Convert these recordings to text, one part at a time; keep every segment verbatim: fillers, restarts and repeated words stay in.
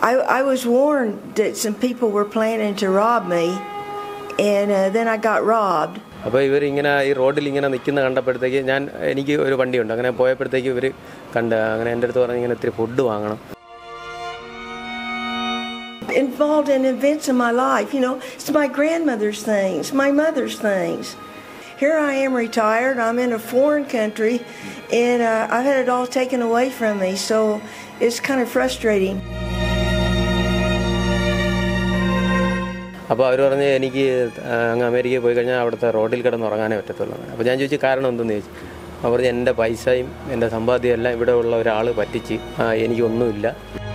I, I was warned that some people were planning to rob me, and uh, then I got robbed. അപ്പോൾ ഇവരിങ്ങനെ ഈ റോഡിൽ ഇങ്ങനെ നിൽക്കുന്ന കണ്ടപ്പോഴത്തേക്ക് ഞാൻ എനിക്ക് ഒരു വണ്ടിയുണ്ട്, അങ്ങനെ പോയപ്പോഴത്തേക്ക് ഇവർ കണ്ട് അങ്ങനെ എൻ്റെ അടുത്ത് പറഞ്ഞ് ഇങ്ങനെ ഇത്തിരി ഫുഡ് വാങ്ങണം. Involved in events in my life, you know, it's my grandmother's things, my mother's things. Here I am retired, I'm in a foreign country, and uh, I've had it all taken away from me, so it's kind of frustrating. അപ്പോൾ അവർ പറഞ്ഞ് എനിക്ക് അങ്ങ് അമേരിക്കയിൽ പോയി കഴിഞ്ഞാൽ അവിടുത്തെ റോഡിൽ കിടന്ന് ഉറങ്ങാനേ പറ്റത്തുള്ളൂ. അപ്പോൾ ഞാൻ ചോദിച്ചു കാരണം എന്തെന്ന് ചോദിച്ചു. അവർ പറഞ്ഞ് എൻ്റെ പൈസയും എൻ്റെ സമ്പാദ്യം എല്ലാം ഇവിടെ ഉള്ള ഒരാൾ പറ്റിച്ച് എനിക്കൊന്നുമില്ല.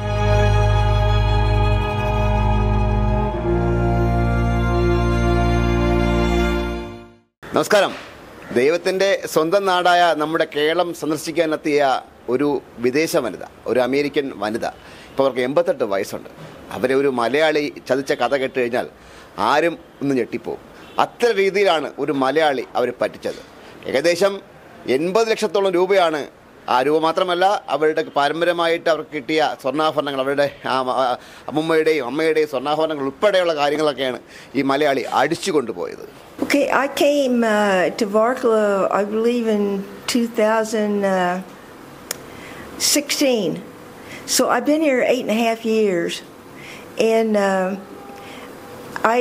നമസ്കാരം. ദൈവത്തിൻ്റെ സ്വന്തം നാടായ നമ്മുടെ കേരളം സന്ദർശിക്കാനെത്തിയ ഒരു വിദേശ വനിത, ഒരു അമേരിക്കൻ വനിത. ഇപ്പോൾ അവർക്ക് എൺപത്തെട്ട് വയസ്സുണ്ട്. അവരെ ഒരു മലയാളി ചതിച്ച കഥ കേട്ട് കഴിഞ്ഞാൽ ആരും ഒന്ന് ഞെട്ടിപ്പോവും. അത്ര രീതിയിലാണ് ഒരു മലയാളി അവർ പറ്റിച്ചത്. ഏകദേശം എൺപത് ലക്ഷത്തോളം രൂപയാണ്. ആ രൂപ മാത്രമല്ല, അവരുടെ പാരമ്പര്യമായിട്ട് അവർക്ക് കിട്ടിയ സ്വർണ്ണാഭരണങ്ങൾ, അവരുടെ അമ്മൂമ്മയുടെയും അമ്മയുടെയും സ്വർണ്ണാഭരണങ്ങൾ ഉൾപ്പെടെയുള്ള കാര്യങ്ങളൊക്കെയാണ് ഈ മലയാളി അടിച്ചു കൊണ്ടുപോയത്. Okay, I came uh, to Varkla, I believe in two thousand sixteen. So I've been here eight and a half years, and uh, I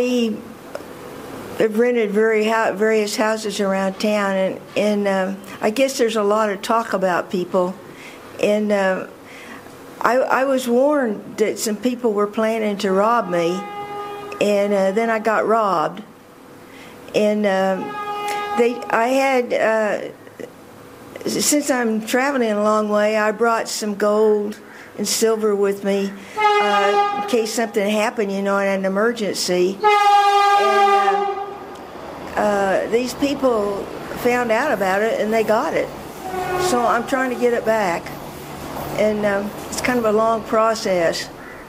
have rented very ho- various houses around town, and, and uh, I guess there's a lot of talk about people, and uh, I, I was warned that some people were planning to rob me, and uh, then I got robbed. And uh, they, I had, uh, since I'm traveling a long way, I brought some gold and silver with me uh, in case something happened, you know, in an emergency. And uh, uh, these people found out about it and they got it. So I'm trying to get it back. And um, it's kind of a long process.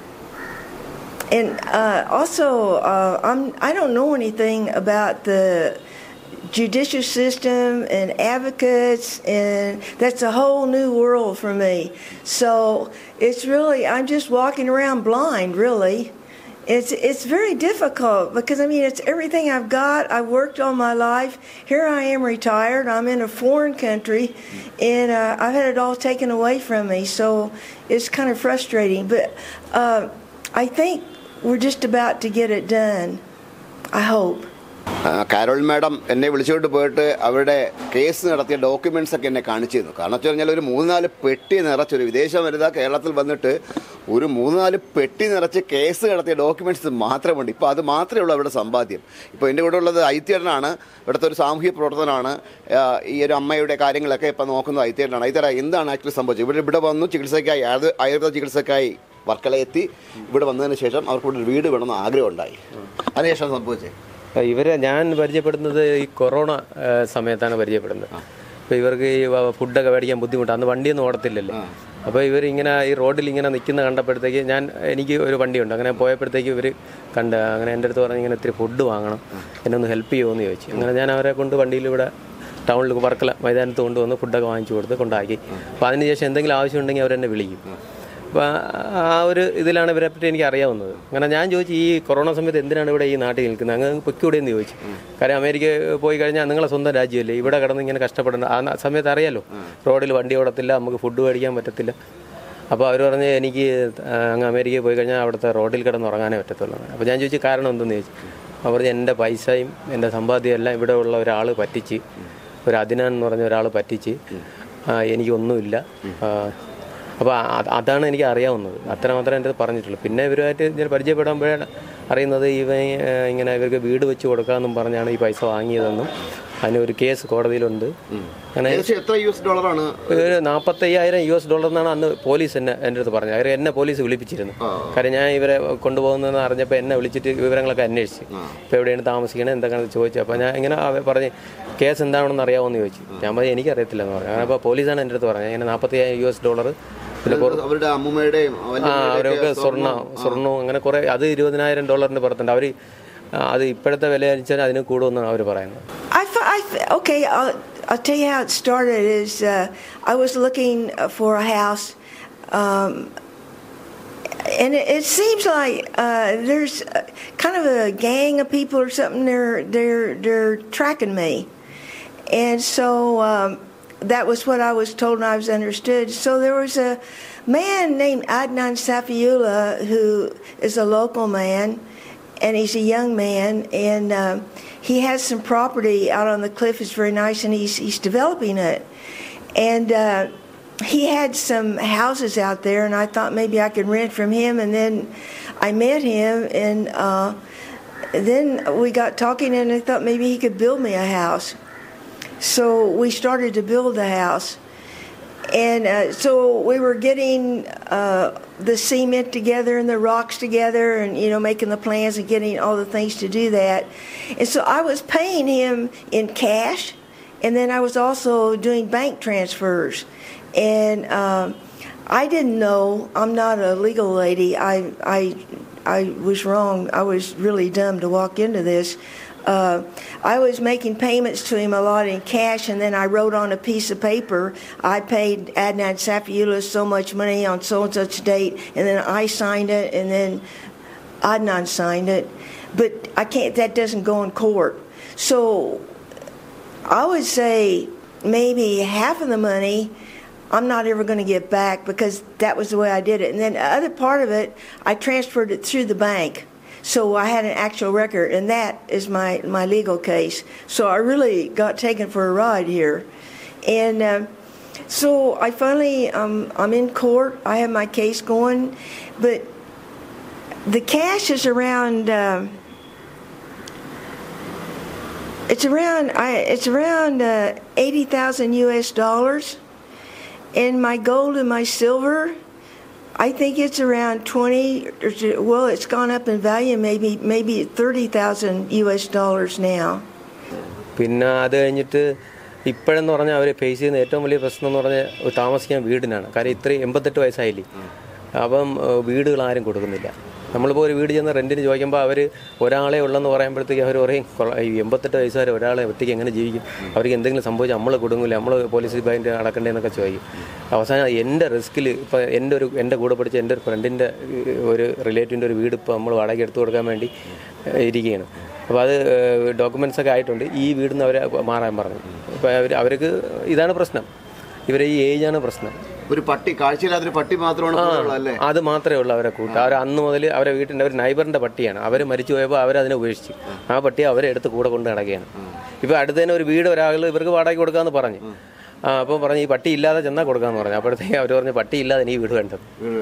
And uh, also, uh, I'm, I don't know anything about the judicial system and advocates, and that's a whole new world for me. So it's really, I'm just walking around blind, really. It's it's very difficult because, I mean, it's everything I've got. I've worked all my life. Here I am retired. I'm in a foreign country, and uh, I've had it all taken away from me. So it's kind of frustrating. But uh, I think we're just about to get it done. I hope. Carol madam എന്നെ വിളിച്ചുകൊണ്ട് പോയിട്ട് അവരുടെ case നടത്തിയ documents ഒക്കെ എന്നെ കാണിച്ചിരുന്നു. കാരണം വെച്ച് കഴിഞ്ഞാൽ ഒരു മൂന്ന് നാല് പെട്ടി നിറച്ചൊരു വിദേശ വനിത കേരളത്തിൽ വന്നിട്ട് ഒരു മൂന്ന് നാല് പെട്ടി നിറച്ച് കേസ് നടത്തിയ ഡോക്യുമെൻറ്റ്സ് മാത്രമുണ്ട്. ഇപ്പോൾ അത് മാത്രമേ ഉള്ളൂ അവരുടെ സമ്പാദ്യം. ഇപ്പോൾ എൻ്റെ കൂടെ ഉള്ളത് ഐത്യനാണ്, ഇവിടുത്തെ ഒരു സാമൂഹ്യ പ്രവർത്തനമാണ്. ഈ ഒരു അമ്മയുടെ കാര്യങ്ങളൊക്കെ ഇപ്പോൾ നോക്കുന്നത് ഐത്യനാണ്. ഐത്യര എന്താണ് ആക്ച്വലി സംഭവിച്ചത്? ഇവിടെ ഇവിടെ വന്നു ചികിത്സയ്ക്കായി, ആയുർവേദ ചികിത്സയ്ക്കായി വർക്കല എത്തി. ഇവിടെ വന്നതിന് ശേഷം അവർക്ക് ഇവിടെ ഒരു വീട് വേണമെന്ന് ആഗ്രഹം ഉണ്ടായി. അതിനുശേഷം സംഭവിച്ചത് ഇവരെ ഞാൻ പരിചയപ്പെടുന്നത് ഈ കൊറോണ സമയത്താണ് പരിചയപ്പെടുന്നത്. അപ്പോൾ ഇവർക്ക് ഈ ഫുഡൊക്കെ മേടിക്കാൻ ബുദ്ധിമുട്ടാണ്. അന്ന് വണ്ടിയൊന്നും ഓടത്തില്ലല്ലോ. അപ്പോൾ ഇവരിങ്ങനെ ഈ റോഡിൽ ഇങ്ങനെ നിൽക്കുന്ന കണ്ടപ്പോഴത്തേക്ക് ഞാൻ എനിക്ക് ഒരു വണ്ടിയുണ്ട്, അങ്ങനെ പോയപ്പോഴത്തേക്ക് ഇവർ കണ്ട് അങ്ങനെ എൻ്റെ അടുത്ത് പറഞ്ഞ് ഇങ്ങനെ ഇത്തിരി ഫുഡ് വാങ്ങണം, എന്നെ ഒന്ന് ഹെൽപ്പ് ചെയ്യുമെന്ന് ചോദിച്ചു. അങ്ങനെ ഞാൻ അവരെ കൊണ്ട് വണ്ടിയിൽ ഇവിടെ ടൗണിൽ വർക്കല മൈതാനത്ത് കൊണ്ടുവന്ന് ഫുഡൊക്കെ വാങ്ങിച്ചു കൊടുത്ത് കൊണ്ടാക്കി. അപ്പോൾ അതിനുശേഷം എന്തെങ്കിലും ആവശ്യമുണ്ടെങ്കിൽ അവരെന്നെ വിളിക്കും. അപ്പോൾ ആ ഒരു ഇതിലാണ് ഇവരെ പറ്റി എനിക്ക് അറിയാവുന്നത്. അങ്ങനെ ഞാൻ ചോദിച്ചു, ഈ കൊറോണ സമയത്ത് എന്തിനാണ് ഇവിടെ ഈ നാട്ടിൽ നിൽക്കുന്നത്, അങ്ങ് പൊയ്ക്കൂടെ എന്ന് ചോദിച്ചു. കാര്യം അമേരിക്ക പോയി കഴിഞ്ഞാൽ നിങ്ങളെ സ്വന്തം രാജ്യമല്ലേ, ഇവിടെ കിടന്ന് ഇങ്ങനെ കഷ്ടപ്പെടേണ്ട. ആ സമയത്ത് അറിയാലോ, റോഡിൽ വണ്ടി ഓടത്തില്ല, നമുക്ക് ഫുഡ് മേടിക്കാൻ പറ്റത്തില്ല. അപ്പോൾ അവർ പറഞ്ഞ് എനിക്ക് അങ്ങ് അമേരിക്കയിൽ പോയി കഴിഞ്ഞാൽ അവിടുത്തെ റോഡിൽ കിടന്ന് ഉറങ്ങാനേ പറ്റത്തുള്ളൂ. അപ്പോൾ ഞാൻ ചോദിച്ചു കാരണം എന്തെന്ന് ചോദിച്ചു. അവർ പറഞ്ഞ് എൻ്റെ പൈസയും എൻ്റെ സമ്പാദ്യം എല്ലാം ഇവിടെ ഉള്ള ഒരാൾ പറ്റിച്ച്, ഒരു അദിനാൻ എന്ന് പറഞ്ഞ ഒരാൾ പറ്റിച്ച് എനിക്കൊന്നുമില്ല. അപ്പോൾ അതാണ് എനിക്ക് അറിയാവുന്നത്. അത്ര മാത്രമേ എൻ്റെ പറഞ്ഞിട്ടുള്ളൂ. പിന്നെ ഇവരുമായിട്ട് ഞാൻ പരിചയപ്പെടുമ്പോഴാണ് അറിയുന്നത് ഇവ ഇങ്ങനെ ഇവർക്ക് വീട് വെച്ച് കൊടുക്കാമെന്നും പറഞ്ഞാണ് ഈ പൈസ വാങ്ങിയതെന്നും അതിനൊരു കേസ് കോടതിയിലുണ്ട്. അങ്ങനെ ഒരു നാൽപ്പത്തയ്യായിരം യു എസ് ഡോളർ എന്നാണ് അന്ന് പോലീസ് എന്നെ എൻ്റെ അടുത്ത് പറഞ്ഞത്. അവർ എന്നെ പോലീസ് വിളിപ്പിച്ചിരുന്നു. കാര്യം ഞാൻ ഇവരെ കൊണ്ടുപോകുന്നതെന്ന് അറിഞ്ഞപ്പോൾ എന്നെ വിളിച്ചിട്ട് വിവരങ്ങളൊക്കെ അന്വേഷിച്ചു. ഇപ്പോൾ എവിടെയാണ് താമസിക്കണത് എന്തൊക്കെയാണെന്ന് ചോദിച്ചു. അപ്പോൾ ഞാൻ ഇങ്ങനെ പറഞ്ഞ് കേസ് എന്താണെന്ന് അറിയാമെന്ന് ചോദിച്ചു. ഞാൻ പറഞ്ഞ് എനിക്കറിയത്തില്ല എന്ന് പറഞ്ഞു. അങ്ങനെ അപ്പോൾ പോലീസാണ് എൻ്റെ അടുത്ത് പറഞ്ഞത് ഇങ്ങനെ നാൽപ്പത്തയ്യായിരം യു എസ് ഡോളർ അവരുടെ അമ്മൂമ്മയുടെയും അവരൊക്കെ സ്വർണ്ണ സ്വർണ്ണവും അങ്ങനെ കുറേ, അത് ഇരുപതിനായിരം ഡോളറിന് പുറത്തുണ്ട്. അവർ അത് ഇപ്പോഴത്തെ വില അനുസരിച്ചാൽ അതിന് കൂടുമെന്നാണ് അവർ പറയുന്നത്. Okay, I'll, I'll tell you how it started. Is uh, I was looking for a house um, And it, it seems like uh, there's kind of a gang of people or something. They're they're they're tracking me, and so um, that was what I was told and I was understood. So there was a man named Adnan Safiullah who is a local man, and he's a young man, and uh, he has some property out on the cliff. It's very nice, and he's he's developing it, and. Uh, He had some houses out there, and I thought maybe I could rent from him. And then I met him, and uh, then we got talking, and I thought maybe he could build me a house. So we started to build the house. And uh, so we were getting uh, the cement together and the rocks together and, you know, making the plans and getting all the things to do that. And so I was paying him in cash, and then I was also doing bank transfers. And um, I didn't know. I'm not a legal lady. I I I was wrong. I was really dumb to walk into this. Uh, I was making payments to him a lot in cash, and then I wrote on a piece of paper, I paid Adnan Safiullah so much money on so and such date, and then I signed it, and then Adnan signed it. But I can't. That doesn't go in court. So I would say maybe half of the money I'm not ever going to get back, because that was the way I did it. And then the other part of it, I transferred it through the bank. So I had an actual record, and that is my, my legal case. So I really got taken for a ride here. And uh, so I finally, um, I'm in court. I have my case going. But the cash is around, uh, it's around, I, it's around uh, eighty thousand U S dollars. And my gold and my silver, I think it's around twenty, well, it's gone up in value, maybe maybe thirty thousand U S dollars now. പിന്നെ അത് കഴിഞ്ഞിട്ട് ഇപ്പോഴെന്ന് പറഞ്ഞാൽ അവർ face ചെയ്യുന്ന ഏറ്റവും വലിയ പ്രശ്നം എന്ന് പറഞ്ഞാൽ താമസിക്കാൻ വീടിനാണ്. കാര്യം ഇത്രയും എൺപത്തെട്ട് വയസ്സായില്ലേ, അപ്പം വീടുകൾ ആരും കൊടുക്കുന്നില്ല. നമ്മളിപ്പോൾ ഒരു വീട് ചെന്ന് റെൻറ്റിന് ചോദിക്കുമ്പോൾ അവർ ഒരാളെ ഉള്ളെന്ന് പറയുമ്പോഴത്തേക്ക് അവർ പറയും ഈ എൺപത്തെട്ട് വയസ്സുകാർ ഒരാളെ ഒറ്റയ്ക്ക് എങ്ങനെ ജീവിക്കും, അവർക്ക് എന്തെങ്കിലും സംഭവിച്ചാൽ നമ്മൾ കൊടുങ്ങില്ല, നമ്മൾ പോലീസ് ബാൻഡ് അടക്കണ്ടേന്നൊക്കെ ചോദിക്കും. അവസാനം എൻ്റെ റിസ്കിൽ ഇപ്പോൾ എൻ്റെ ഒരു എൻ്റെ കൂടെ പഠിച്ച എൻ്റെ ഒരു ഫ്രണ്ടിൻ്റെ ഒരു റിലേറ്റീവിൻ്റെ ഒരു വീട് ഇപ്പോൾ നമ്മൾ വാടക എടുത്തു കൊടുക്കാൻ വേണ്ടി ഇരിക്കുകയാണ്. അപ്പോൾ അത് ഡോക്യുമെൻറ്റ്സൊക്കെ ആയിട്ടുണ്ട്. ഈ വീടിൽ നിന്ന് അവരെ മാറാൻ പറഞ്ഞു. ഇപ്പോൾ അവർ അവർക്ക് ഇതാണ് പ്രശ്നം, ഇവരെ ഈ ഏജാണ് പ്രശ്നം. ഒരു പട്ടി, കാഴ്ചയില്ലാത്തൊരു പട്ടി മാത്രമാണ്, അത് മാത്രമേ ഉള്ളൂ അവരെ കൂട്ടം. അവർ അന്ന് മുതൽ അവരെ വീട്ടിൻ്റെ ഒരു നൈബറിൻ്റെ പട്ടിയാണ്. അവർ മരിച്ചു പോയപ്പോൾ അവരതിനെ ഉപേക്ഷിച്ചു. ആ പട്ടിയെ അവരെ എടുത്ത് കൂടെ കൊണ്ട് നടക്കുകയാണ്. ഇപ്പോൾ അടുത്ത് തന്നെ ഒരു വീട് ഒരാൾ ഇവർക്ക് വാടകയ്ക്ക് കൊടുക്കാമെന്ന് പറഞ്ഞു. ആ അപ്പോൾ പറഞ്ഞു ഈ പട്ടി ഇല്ലാതെ ചെന്നാൽ കൊടുക്കാമെന്ന് പറഞ്ഞു. അപ്പോഴത്തേക്ക് അവർ പറഞ്ഞു പട്ടി ഇല്ലാതെ നീ വീട് വേണ്ടത്.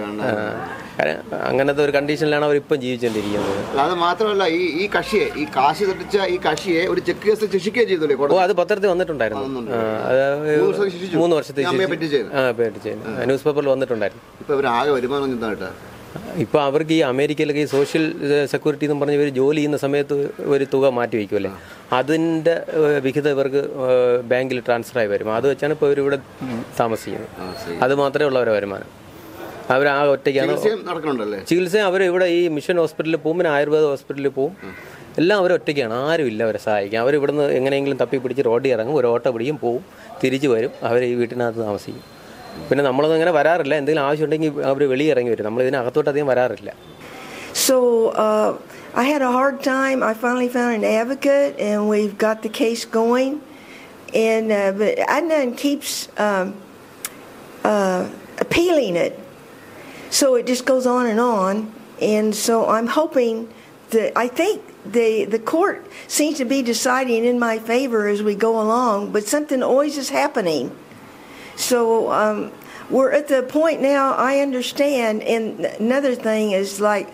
അങ്ങനത്തെ ഒരു കണ്ടീഷനിലാണ് അവരിപ്പം ജീവിച്ചുകൊണ്ടിരിക്കുന്നത്. അത് മാത്രമല്ല, ഈ ഈ കക്ഷിയെ, ഈ കാശ് തെറ്റിച്ച ഈ കക്ഷിയെ ഒരു ചെക്ക് കേസ് ശിക്ഷിക്കുകയും ചെയ്തു. ഓ, അത് പത്രത്തിൽ വന്നിട്ടുണ്ടായിരുന്നു. മൂന്ന് വർഷത്തേക്ക് ആ പേര് ചെയ്യുന്നു, ന്യൂസ് പേപ്പറിൽ വന്നിട്ടുണ്ടായിരുന്നു. ഇപ്പൊ ഇവരാകെ വരുമാനം എന്താ? ഇപ്പോൾ അവർക്ക് ഈ അമേരിക്കയിലൊക്കെ ഈ സോഷ്യൽ സെക്യൂരിറ്റി എന്ന് പറഞ്ഞ് ഇവർ ജോലി ചെയ്യുന്ന സമയത്ത് ഒരു തുക മാറ്റി വയ്ക്കുമല്ലേ, അതിൻ്റെ വിഹിതം ഇവർക്ക് ബാങ്കിൽ ട്രാൻസ്ഫർ ആയി വരും. അത് വെച്ചാണ് ഇപ്പോൾ ഇവരിവിടെ താമസിക്കുന്നത്. അത് മാത്രമേ ഉള്ളവരെ വരുമാനം. അവർ ആ ഒറ്റയ്ക്കാണ് ചികിത്സ. അവർ ഇവിടെ ഈ മിഷൻ ഹോസ്പിറ്റലിൽ പോകും, പിന്നെ ആയുർവേദ ഹോസ്പിറ്റലിൽ പോകും. എല്ലാം അവർ ഒറ്റയ്ക്കാണ്, ആരും ഇല്ല അവരെ സഹായിക്കാം. അവർ ഇവിടുന്ന് എങ്ങനെയെങ്കിലും തപ്പി പിടിച്ച് റോഡിൽ ഇറങ്ങും, ഒരു ഓട്ടോ പിടിക്കും, പോവും, തിരിച്ചു വരും. അവർ ഈ വീട്ടിനകത്ത് താമസിക്കും. പിന്നെ നമ്മളൊന്നും അങ്ങനെ വരാറില്ല. എന്തെങ്കിലും ആവശ്യമുണ്ടെങ്കിൽ അവർ വെളിയിറങ്ങി വരും. നമ്മൾ ഇതിനകത്തോട്ട് അധികം വരാറില്ല. So uh, I had a hard time. I finally found an advocate, and we've got the case going. And uh, but Adnan keeps um, uh, appealing it, so it just goes on and on. And so I'm hoping that, I think the the court seems to be deciding in my favor as we go along, but something always is happening. So um, we're at the point now, I understand. And another thing is, like,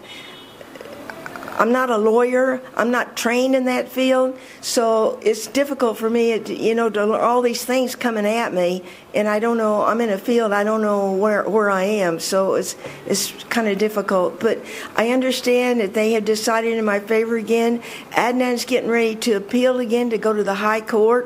I'm not a lawyer. I'm not trained in that field. So it's difficult for me, to, you know, to all these things coming at me. And I don't know, I'm in a field, I don't know where, where I am. So it's, it's kind of difficult. But I understand that they have decided in my favor again. Adnan's getting ready to appeal again to go to the high court.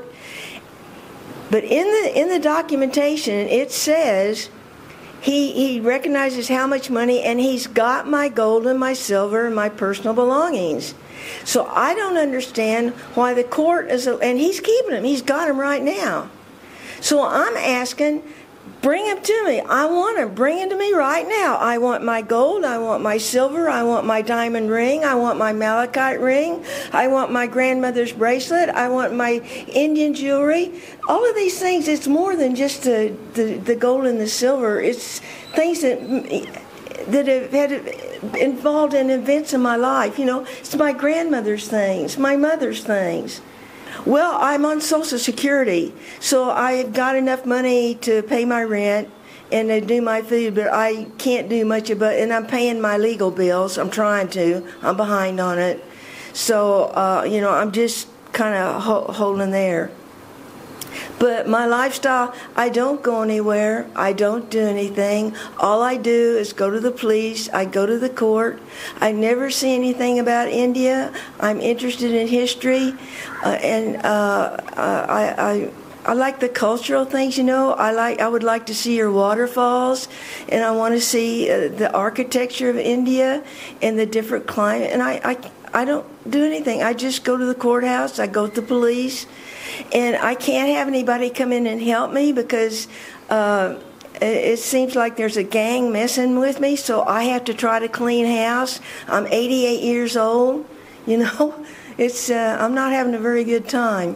But in the in the documentation, it says he he recognizes how much money, and he's got my gold and my silver and my personal belongings. So I don't understand why the court is, and he's keeping them. He's got them right now. So I'm asking, Bring them to me. I want them. Bring them to me right now. I want my gold. I want my silver. I want my diamond ring. I want my malachite ring. I want my grandmother's bracelet. I want my Indian jewelry. All of these things, it's more than just the, the, the gold and the silver. It's things that that have had involved in events in my life. You know, it's my grandmother's things, my mother's things. Well, I'm on Social Security, so I've got enough money to pay my rent and to do my food, but I can't do much of it, and I'm paying my legal bills. I'm trying to. I'm behind on it. So, uh, you know, I'm just kind of ho- holding there. But my lifestyle, I don't go anywhere. I don't do anything. All I do is go to the police. I go to the court. I never see anything about India. I'm interested in history, uh, and uh, I, I I like the cultural things. You know, I like I would like to see your waterfalls, and I want to see uh, the architecture of India and the different climate. And I, I I don't do anything. I just go to the courthouse. I go to the police. And I can't have anybody come in and help me because uh, it, it seems like there's a gang messing with me, so I have to try to clean house. I'm eighty-eight years old, you know. It's uh, I'm not having a very good time.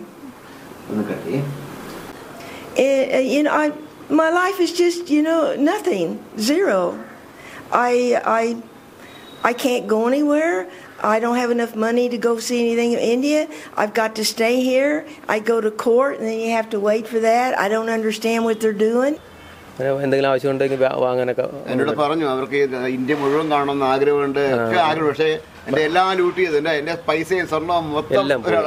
It, you know, I my life is just, you know, nothing, zero. I I I can't go anywhere. I don't have enough money to go see anything in India. I've got to stay here. I go to court, and then you have to wait for that. I don't understand what they're doing. എന്തെങ്കിലും ആവശ്യമുണ്ടെങ്കിൽ വാങ്ങാനൊക്കെ എന്നോട് പറഞ്ഞു അവർക്ക് India മുഴുവൻ കാണണമെന്ന് ആഗ്രഹമുണ്ട് ഒക്കെ ആഗ്രഹം. പക്ഷേ എന്റെ എല്ലാം ലൂട്ട് ചെയ്ത് എന്റെ എന്റെ പൈസയും സ്വർണ്ണവും മൊത്തം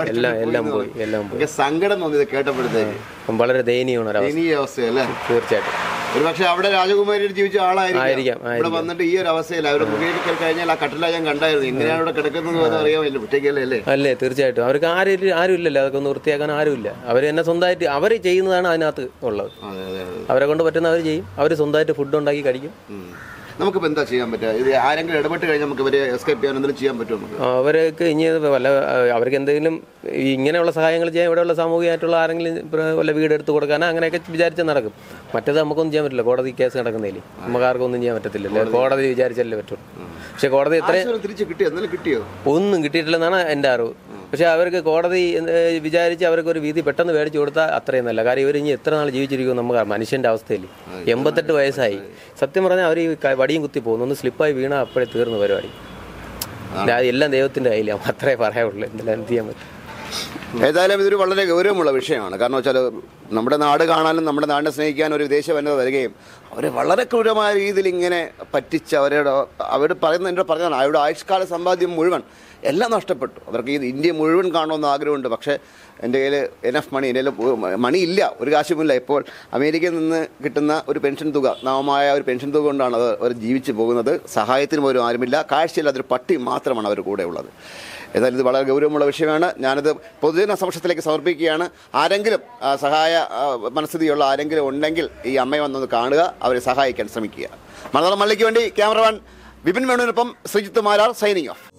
സങ്കടം തോന്നിയത് കേട്ടപ്പോഴത്തേക്ക്. വളരെ ദയനീയമാണ് ദയനീയ അവസ്ഥയല്ലേ? തീർച്ചയായിട്ടും. ഒരു പക്ഷെ അവിടെ രാജകുമാരിയിൽ ജീവിച്ച ആളായിരിക്കും ഇവിടെ വന്നിട്ട് ഈ ഒരു അവസ്ഥയിൽ അവരുടെ മുറിയിൽ കഴിഞ്ഞാൽ ആ കട്ടില ഞാൻ കണ്ടായിരുന്നു. എങ്ങനെയാണ് ഇവിടെ കിടക്കുന്നത് അറിയാമല്ലോ, ഒറ്റയ്ക്കല്ലേ? അല്ലേ, തീർച്ചയായിട്ടും. അവർക്ക് ആരും ആരും ഇല്ലല്ലോ, അതൊക്കെ ഒന്ന് വൃത്തിയാക്കാൻ ആരുമില്ല. അവർ തന്നെ സ്വന്തമായിട്ട് അവർ ചെയ്യുന്നതാണ് അതിനകത്ത് ഉള്ളത്. അവരെ കൊണ്ട് പറ്റുന്ന അവർ ചെയ്യും. അവർ സ്വന്തമായിട്ട് ഫുഡ് ഉണ്ടാക്കി കഴിക്കും. നമുക്കിപ്പോൾ എന്താ ചെയ്യാൻ പറ്റുക? ഇത് ആരെങ്കിലും ഇടപെട്ട് കഴിഞ്ഞാൽ നമുക്ക് ഇവരെ എസ്കേപ്പ് ചെയ്യാൻ എന്തെങ്കിലും ചെയ്യാൻ പറ്റുമോ? അവർക്ക് ഇനി വല്ല അവർക്ക് എന്തെങ്കിലും ഇങ്ങനെയുള്ള സഹായങ്ങൾ ചെയ്യാൻ ഇവിടെയുള്ള സാമൂഹികമായിട്ടുള്ള ആരെങ്കിലും വല്ല വീടെടുത്ത് കൊടുക്കാനോ അങ്ങനെയൊക്കെ വിചാരിച്ചാൽ നടക്കും. മറ്റേത് നമുക്കൊന്നും ചെയ്യാൻ പറ്റില്ല. കോടതി കേസ് നടക്കുന്നില്ലേ, നമുക്ക് ആർക്കും ഒന്നും ചെയ്യാൻ പറ്റത്തില്ലല്ലോ. കോടതി വിചാരിച്ചല്ലേ പറ്റുള്ളൂ. പക്ഷെ കോടതി എത്രയും തിരിച്ച് കിട്ടിയോ? എന്തെങ്കിലും കിട്ടിയോ? ഒന്നും കിട്ടിയിട്ടില്ലെന്നാണ് എൻ്റെ അറിവ്. പക്ഷെ അവർക്ക് കോടതി വിചാരിച്ച് അവർക്ക് ഒരു വിധി പെട്ടെന്ന് മേടിച്ചു കൊടുത്താൽ അത്രയും നല്ല കാര്യം. ഇവർ ഇനി എത്ര നാൾ ജീവിച്ചിരിക്കും നമുക്ക് മനുഷ്യൻ്റെ അവസ്ഥയിൽ. എൺപത്തെട്ട് വയസ്സായി. സത്യം പറഞ്ഞാൽ അവർ ഈ വടിയും കുത്തി പോകുന്നു. ഒന്ന് സ്ലിപ്പായി വീണാൽ അപ്പോഴേ തീർന്നു പരിപാടി. എല്ലാം ദൈവത്തിൻ്റെ കയ്യിലാണ്, അത്രേ പറയാനുള്ളൂ. എന്തെല്ലാം എന്ത് ചെയ്യാൻ പറ്റും? ഏതായാലും ഇതൊരു വളരെ ഗൗരവമുള്ള വിഷയമാണ്. കാരണം വെച്ചാൽ നമ്മുടെ നാട് കാണാനും നമ്മുടെ നാടിനെ സ്നേഹിക്കാനും ഒരു വിദേശ വനിത വരികയും അവരെ വളരെ ക്രൂരമായ രീതിയിൽ ഇങ്ങനെ പറ്റിച്ച് അവരുടെ അവർ പറയുന്ന എൻ്റെ പറഞ്ഞതാണ് അവരുടെ ആയുഷ്കാല സമ്പാദ്യം മുഴുവൻ എല്ലാം നഷ്ടപ്പെട്ടു. അവർക്ക് ഈ ഇന്ത്യ മുഴുവൻ കാണണമെന്ന് ആഗ്രഹമുണ്ട്. പക്ഷേ എൻ്റെ കയ്യിൽ എനഫ് മണി എൻ്റെ കയ്യിൽ മണിയില്ല, ഒരു കാശുമില്ല. ഇപ്പോൾ അമേരിക്കയിൽ നിന്ന് കിട്ടുന്ന ഒരു പെൻഷൻ തുക, നാമമായ ഒരു പെൻഷൻ തുക കൊണ്ടാണ് അത് അവർ ജീവിച്ചു പോകുന്നത്. സഹായത്തിന് പോലും ആരുമില്ല. കാഴ്ചയില്ലാത്തൊരു പട്ടി മാത്രമാണ് അവർ കൂടെ ഉള്ളത്. ഏതായാലും ഇത് വളരെ ഗൗരവമുള്ള വിഷയമാണ്. ഞാനിത് പൊതുജന സമക്ഷത്തിലേക്ക് സമർപ്പിക്കുകയാണ്. ആരെങ്കിലും സഹായ മനസ്ഥിതിയുള്ള ആരെങ്കിലും ഉണ്ടെങ്കിൽ ഈ അമ്മയെ വന്നൊന്ന് കാണുക, അവരെ സഹായിക്കാൻ ശ്രമിക്കുക. മലയാളം മല്ലിക്ക് വേണ്ടി ക്യാമറമാൻ വിപിൻ വേണുവിനൊപ്പം ശ്രീജിത്ത് മാരാർ സൈനിങ് ഓഫ്.